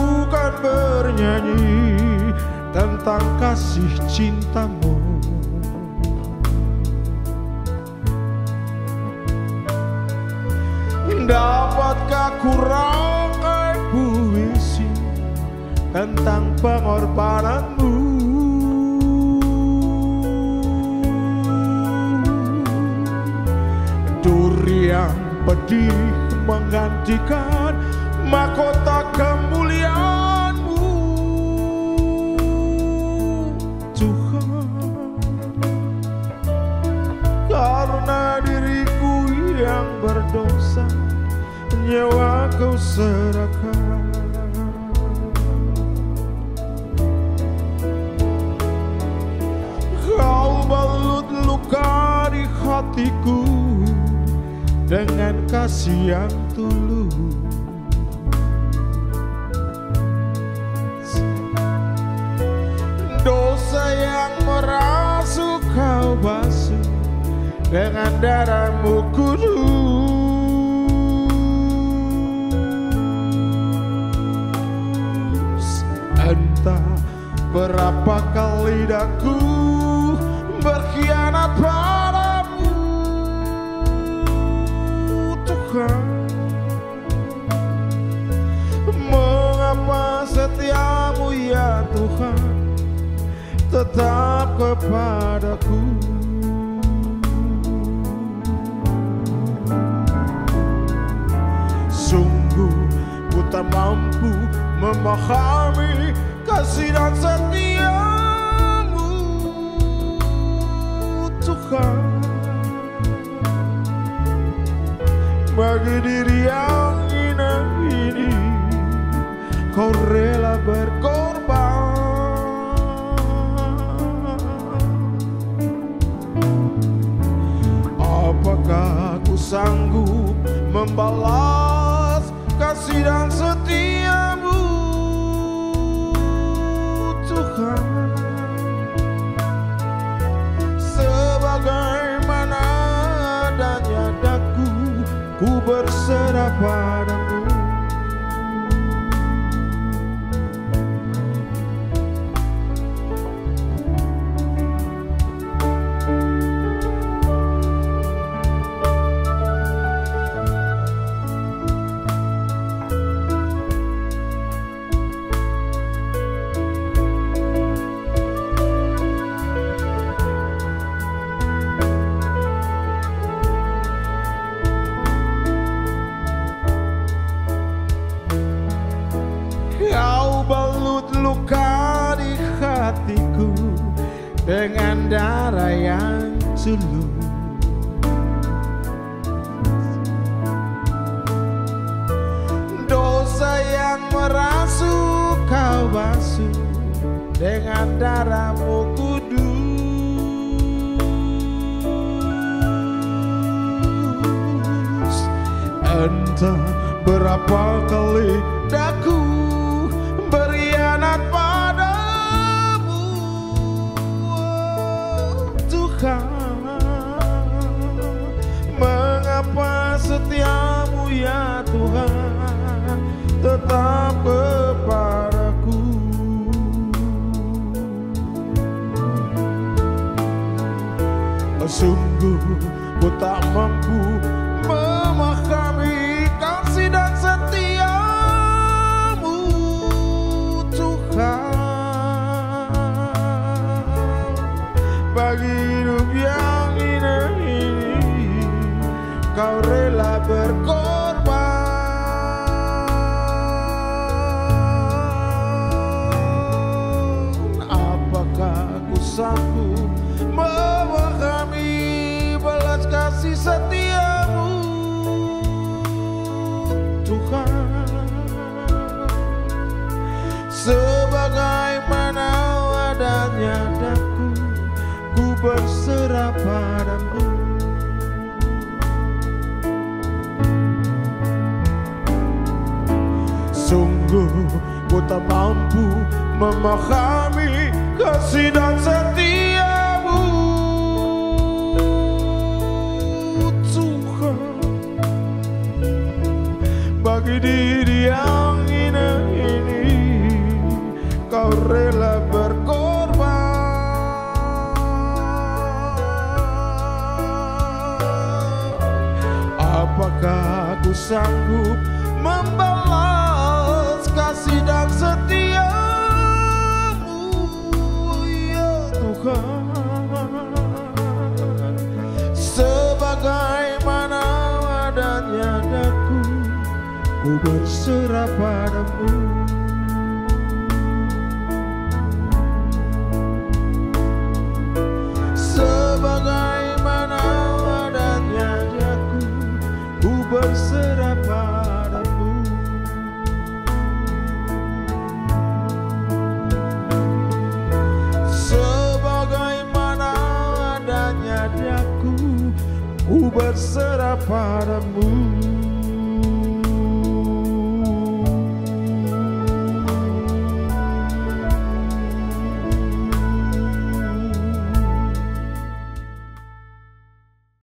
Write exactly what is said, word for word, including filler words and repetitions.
kan bernyanyi tentang kasih cintamu. Dapatkah ku rangkai puisi tentang pengorbananmu? Duri yang pedih menggantikan mahkota kemuliaan-Mu, Tuhan. Karena diriku yang berdosa, nyawa Kau serahkan. Kau balut luka di hatiku dengan kasih yang tulus. Dosa yang merasuk Kau basuh dengan darah-Mu kudus. Entah berapa kali daku berkhianat padamu, Tuhan. Mengapa setiamu ya Tuhan tetap kepadaku? Sungguh ku tak mampu memahami kasih dan setiamu, Tuhan. Bagi diri yang hina ini Kau rela berkorban. Apakah ku sanggup membalas kasih dan setiamu, Tuhan? Sebagaimana adanya daku, ku berserah padamu. Luka di hatiku dengan darah yang tulus. Dosa yang merasuk Kau basuh dengan darah-Mu kudus. Entah berapa kali daku berkhianat padamu, Tuhan. Mengapa setiamu ya Tuhan tetap kepadaku? Sungguh ku tak mampu memahami kasih dan setiamu, Tuhan. Bagi hidup yang hina ini Kau rela berkorban. Apakah ku sanggup memahami belas kasih setiamu, Tuhan? Sebagaimana adanya daku, ku berserah padamu. Sungguh ku tak mampu memahami kasih dan setiamu, Tuhan. Bagi diri yang hina ini kau rela berkorban. Apakah aku sanggup membalas kasih dan setiamu, ya Tuhan? Sebagaimana adanya daku, ku berserah padamu. Sebagaimana adanya daku, ku berserah padamu. Sebagaimana adanya daku, ku berserah padamu.